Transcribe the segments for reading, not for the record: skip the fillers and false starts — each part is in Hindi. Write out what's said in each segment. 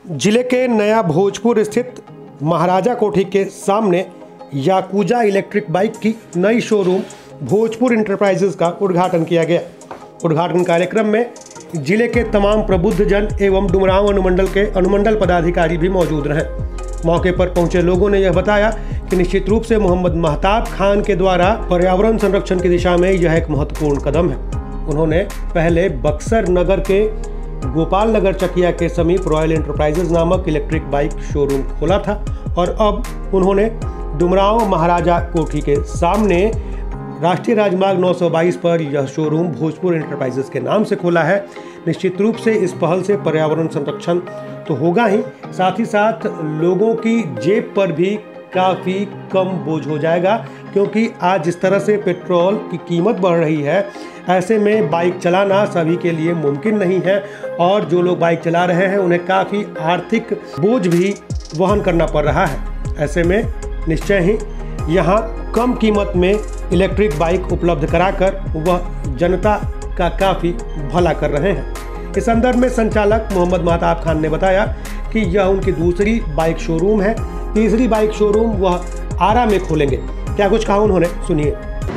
जिले के नया भोजपुर स्थित महाराजा कोठी के सामने याकुजा इलेक्ट्रिक बाइक की नई शोरूम भोजपुर इंटरप्राइजेज का उद्घाटन किया गया। उद्घाटन कार्यक्रम में जिले के तमाम प्रबुद्धजन एवं डुमरांव अनुमंडल के अनुमंडल पदाधिकारी भी मौजूद रहे। मौके पर पहुंचे लोगों ने यह बताया कि निश्चित रूप से मोहम्मद महताब खान के द्वारा पर्यावरण संरक्षण की दिशा में यह एक महत्वपूर्ण कदम है। उन्होंने पहले बक्सर नगर के गोपाल नगर चकिया के समीप रॉयल एंटरप्राइजेज नामक इलेक्ट्रिक बाइक शोरूम खोला था और अब उन्होंने डुमरांव महाराजा कोठी के सामने राष्ट्रीय राजमार्ग 922 पर यह शोरूम भोजपुर इंटरप्राइजेज के नाम से खोला है। निश्चित रूप से इस पहल से पर्यावरण संरक्षण तो होगा ही, साथ ही साथ लोगों की जेब पर भी काफ़ी कम बोझ हो जाएगा, क्योंकि आज जिस तरह से पेट्रोल की कीमत बढ़ रही है, ऐसे में बाइक चलाना सभी के लिए मुमकिन नहीं है और जो लोग बाइक चला रहे हैं उन्हें काफ़ी आर्थिक बोझ भी वहन करना पड़ रहा है। ऐसे में निश्चय ही यहाँ कम कीमत में इलेक्ट्रिक बाइक उपलब्ध कराकर वह जनता का काफ़ी भला कर रहे हैं। इस संदर्भ में संचालक मोहम्मद महताब खान ने बताया कि यह उनकी दूसरी बाइक शोरूम है। तीसरी बाइक शोरूम वह आरा में खोलेंगे। क्या कुछ कहा उन्होंने, सुनिए।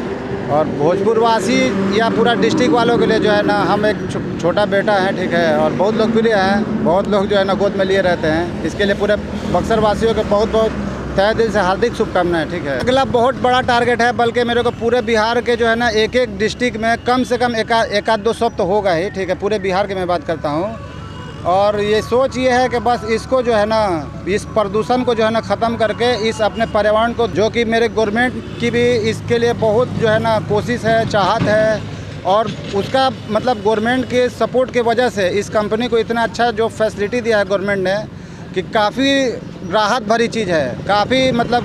और भोजपुर वासी या पूरा डिस्ट्रिक्ट वालों के लिए जो है ना, हम एक छोटा बेटा है, ठीक है, और बहुत लोकप्रिय हैं, बहुत लोग जो है ना गोद में लिए रहते हैं। इसके लिए पूरे बक्सर वासियों के बहुत बहुत तहे दिल से हार्दिक शुभकामनाएं, ठीक है। अगला बहुत बड़ा टारगेट है, बल्कि मेरे को पूरे बिहार के जो है ना एक एक डिस्ट्रिक्ट में कम से कम एक आध दो शॉप तो होगा ही, ठीक है। पूरे बिहार की मैं बात करता हूँ और ये सोच ये है कि बस इसको जो है ना, इस प्रदूषण को जो है ना ख़त्म करके इस अपने पर्यावरण को, जो कि मेरे गवर्नमेंट की भी इसके लिए बहुत जो है ना कोशिश है, चाहत है, और उसका मतलब गवर्नमेंट के सपोर्ट की वजह से इस कंपनी को इतना अच्छा जो फैसिलिटी दिया है गवर्नमेंट ने कि काफ़ी राहत भरी चीज़ है। काफ़ी मतलब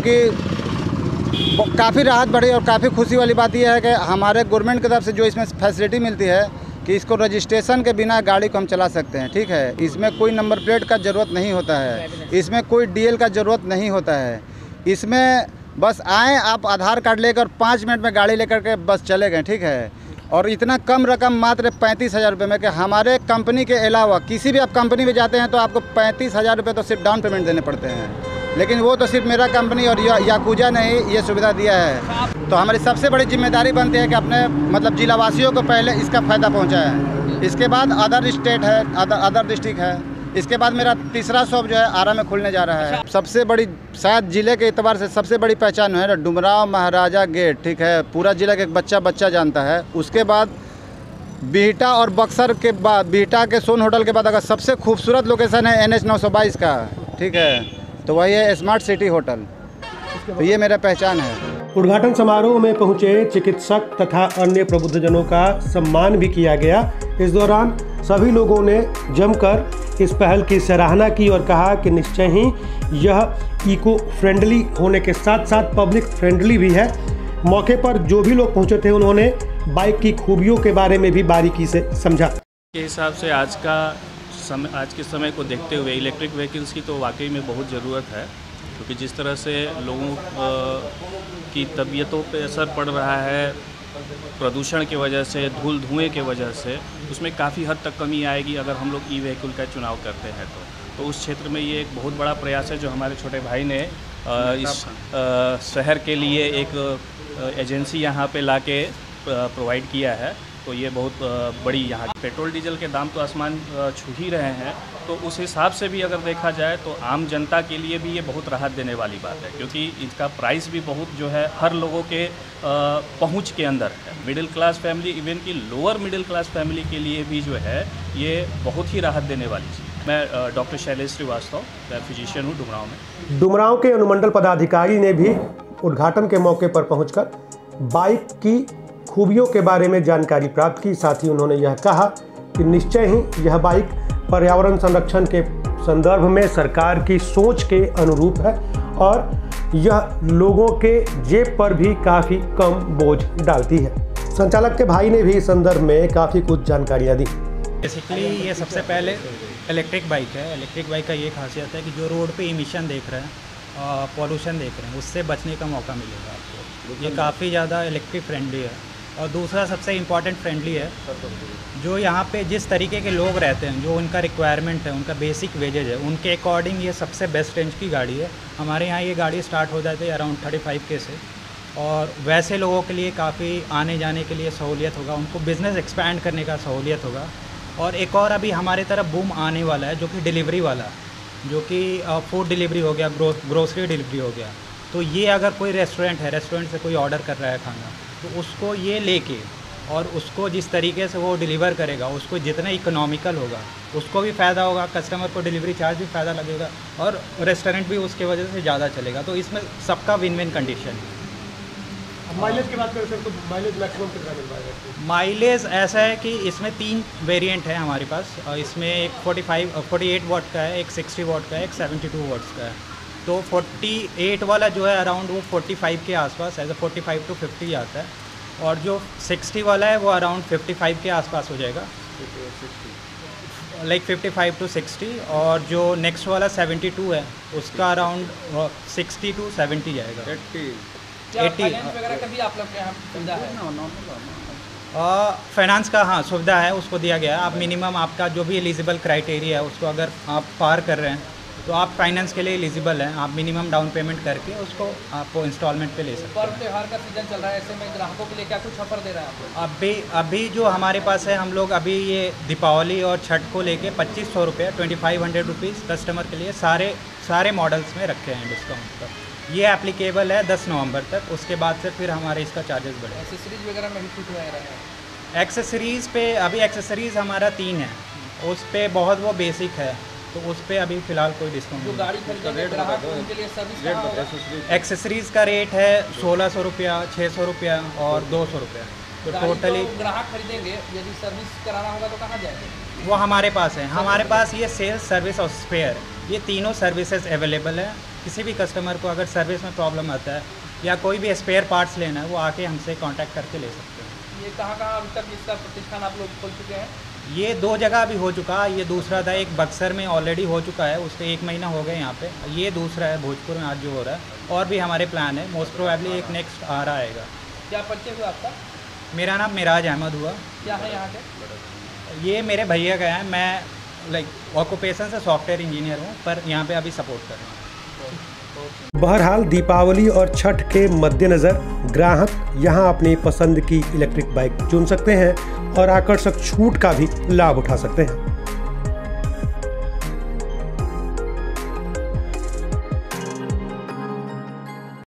कि काफ़ी राहत भरी और काफ़ी खुशी वाली बात यह है कि हमारे गवर्नमेंट की तरफ से जो इसमें फैसिलिटी मिलती है कि इसको रजिस्ट्रेशन के बिना गाड़ी को हम चला सकते हैं, ठीक है। इसमें कोई नंबर प्लेट का ज़रूरत नहीं होता है, इसमें कोई डीएल का ज़रूरत नहीं होता है। इसमें बस आएँ आप, आधार कार्ड लेकर 5 मिनट में गाड़ी लेकर के बस चले गए, ठीक है। और इतना कम रकम मात्र 35,000 रुपये में, कि हमारे कंपनी के अलावा किसी भी आप कंपनी में जाते हैं तो आपको 35,000 रुपये तो सिर्फ डाउन पेमेंट देने पड़ते हैं, लेकिन वो तो सिर्फ मेरा कंपनी और याकुजा ने ही ये सुविधा दिया है। तो हमारी सबसे बड़ी जिम्मेदारी बनती है कि अपने मतलब जिलावासियों को पहले इसका फ़ायदा पहुंचाएं। इसके बाद अदर स्टेट है, अदर डिस्ट्रिक्ट है। इसके बाद मेरा तीसरा शॉप जो है आरा में खुलने जा रहा है। सबसे बड़ी शायद जिले के एतबार से सबसे बड़ी पहचान है डुमरांव महाराजा गेट, ठीक है। पूरा जिला के एक बच्चा जानता है। उसके बाद बिहटा और बक्सर के बाद बिहटा के सोन होटल के बाद अगर सबसे खूबसूरत लोकेशन है NH 922 का, ठीक है, तो वही है स्मार्ट सिटी होटल। तो ये मेरा पहचान है। उद्घाटन समारोह में पहुंचे चिकित्सक तथा अन्य प्रबुद्धजनों का सम्मान भी किया गया। इस दौरान सभी लोगों ने जमकर इस पहल की सराहना की और कहा कि निश्चय ही यह इको फ्रेंडली होने के साथ साथ पब्लिक फ्रेंडली भी है। मौके पर जो भी लोग पहुंचे थे उन्होंने बाइक की खूबियों के बारे में भी बारीकी से समझा। के हिसाब से आज के समय को देखते हुए इलेक्ट्रिक व्हीकल्स की तो वाकई में बहुत ज़रूरत है, क्योंकि जिस तरह से लोगों की तबीयतों पे असर पड़ रहा है प्रदूषण की वजह से, धुएं के वजह से, उसमें काफ़ी हद तक कमी आएगी अगर हम लोग ई व्हीकल का चुनाव करते हैं। तो उस क्षेत्र में ये एक बहुत बड़ा प्रयास है जो हमारे छोटे भाई ने इस शहर के लिए एक एजेंसी यहाँ पे लाके प्रोवाइड किया है। तो ये बहुत बड़ी यहाँ पेट्रोल डीजल के दाम तो आसमान छू ही रहे हैं, तो उस हिसाब से भी अगर देखा जाए तो आम जनता के लिए भी ये बहुत राहत देने वाली बात है, क्योंकि इसका प्राइस भी बहुत जो है हर लोगों के पहुंच के अंदर है। मिडिल क्लास फैमिली, इवन की लोअर मिडिल क्लास फैमिली के लिए भी जो है ये बहुत ही राहत देने वाली चीज़। मैं डॉक्टर शैलेश श्रीवास्तव, मैं फिजिशियन हूँ डुमरांव में। डुमरांव के अनुमंडल पदाधिकारी ने भी उद्घाटन के मौके पर पहुंचकर बाइक की खूबियों के बारे में जानकारी प्राप्त की। साथ ही उन्होंने यह कहा कि निश्चय ही यह बाइक पर्यावरण संरक्षण के संदर्भ में सरकार की सोच के अनुरूप है और यह लोगों के जेब पर भी काफ़ी कम बोझ डालती है। संचालक के भाई ने भी इस संदर्भ में काफ़ी कुछ जानकारियाँ दी। बेसिकली ये सबसे पहले इलेक्ट्रिक बाइक है। इलेक्ट्रिक बाइक का ये खासियत है कि जो रोड पे इमिशन देख रहे हैं, पॉल्यूशन देख रहे हैं, उससे बचने का मौका मिलेगा आपको। ये काफ़ी ज़्यादा इलेक्ट्रिक फ्रेंडली है और दूसरा सबसे इम्पॉर्टेंट फ्रेंडली है। जो यहाँ पे जिस तरीके के लोग रहते हैं, जो उनका रिक्वायरमेंट है, उनका बेसिक वेजेज है, उनके अकॉर्डिंग ये सबसे बेस्ट रेंज की गाड़ी है। हमारे यहाँ ये गाड़ी स्टार्ट हो जाती है अराउंड 35K से, और वैसे लोगों के लिए काफ़ी आने जाने के लिए सहूलियत होगा, उनको बिज़नेस एक्सपैंड करने का सहूलियत होगा। और एक और अभी हमारे तरफ बूम आने वाला है जो कि डिलीवरी वाला, जो कि फूड डिलीवरी हो गया, ग्रोसरी डिलीवरी हो गया। तो ये अगर कोई रेस्टोरेंट है, रेस्टोरेंट से कोई ऑर्डर कर रहा है खाना, तो उसको ये लेके और उसको जिस तरीके से वो डिलीवर करेगा, उसको जितना इकोनॉमिकल होगा उसको भी फ़ायदा होगा, कस्टमर को डिलीवरी चार्ज भी फ़ायदा लगेगा, और रेस्टोरेंट भी उसके वजह से ज़्यादा चलेगा। तो इसमें सबका विन विन कंडीशन है। माइलेज की बात करें सर, तो माइलेज मैक्सिमम कितना मिल पाएगा? माइलेज ऐसा है कि इसमें 3 वेरिएंट है हमारे पास, और इसमें एक 48 वाट का है, एक 60 वाट का है, एक 72 वाट्स का है। तो 48 वाला जो है अराउंड वो 45 के आसपास है, 45 to 50 आता है, और जो 60 वाला है वो अराउंड 55 के आसपास हो जाएगा, लाइक 55 to 60। और जो नेक्स्ट वाला 72 है उसका अराउंड 60 to 70 जाएगा। 80 वगैरह का भी आप लोग के यहाँ सुविधा है? फाइनेंस का हाँ सुविधा है, उसको दिया गया है। आप मिनिमम आपका जो भी एलिजिबल क्राइटेरिया है उसको अगर आप पार कर रहे हैं तो आप फाइनेंस के लिए एलिजिबल हैं। आप मिनिमम डाउन पेमेंट करके उसको आपको इंस्टॉलमेंट पे ले सकते हैं। पर्व त्यौहार का सीजन चल रहा है, ऐसे में ग्राहकों के लिए क्या कुछ ऑफर दे रहे हैं आप? अभी जो हमारे पास है, हम लोग अभी ये दीपावली और छठ को लेके 2500 रुपये 2500 रुपीज़ कस्टमर के लिए सारे मॉडल्स में रखे हैं डिस्काउंट पर। ये एप्लीकेबल है 10 नवंबर तक, उसके बाद से फिर हमारे इसका चार्जेस बढ़े। एक्सेसरीज वगैरह में भी कुछ हो रहा है? एक्सेसरीज़ पे अभी एक्सेसरीज़ हमारा 3 है, उस पर बहुत वो बेसिक है, तो उस पर अभी फ़िलहाल कोई डिस्काउंट जो नहीं। गाड़ी खरीदेंगे ग्राहक उनके लिए सर्विस कहाँ होगा? एक्सेसरीज़ का रेट है 1600 रुपया, 600 रुपया और 200 रुपया। तो गाड़ी टोटली जो ग्राहक खरीदेंगे, यदि सर्विस कराना होगा तो कहाँ जाएंगे? वो हमारे पास है। हमारे पास ये सेल्स, सर्विस और स्पेयर, ये तीनों सर्विसेज अवेलेबल है। किसी भी कस्टमर को अगर सर्विस में प्रॉब्लम आता है या कोई भी स्पेयर पार्ट्स लेना है, वो आके हमसे कांटेक्ट करके ले सकते हैं। ये कहाँ अभी तक इसका प्रतिष्ठान आप लोग खोल चुके हैं? ये 2 जगह अभी हो चुका है। ये दूसरा था, एक बक्सर में ऑलरेडी हो चुका है, उसके 1 महीना हो गया यहाँ पे। ये दूसरा है भोजपुर में आज जो हो रहा है, और भी हमारे प्लान है। मोस्ट प्रोबेबली एक नेक्स्ट आ रहा आएगा। क्या परिचय हुआ आपका? मेरा नाम मिराज अहमद हुआ। क्या है यहाँ के? ये मेरे भैया का है। मैं लाइक ऑक्यूपेशन से सॉफ्टवेयर इंजीनियर हूँ, पर यहाँ पे अभी सपोर्ट कर रहा हूँ। बहरहाल दीपावली और छठ के मद्देनज़र ग्राहक यहाँ अपनी पसंद की इलेक्ट्रिक बाइक चुन सकते हैं और आकर्षक छूट का भी लाभ उठा सकते हैं।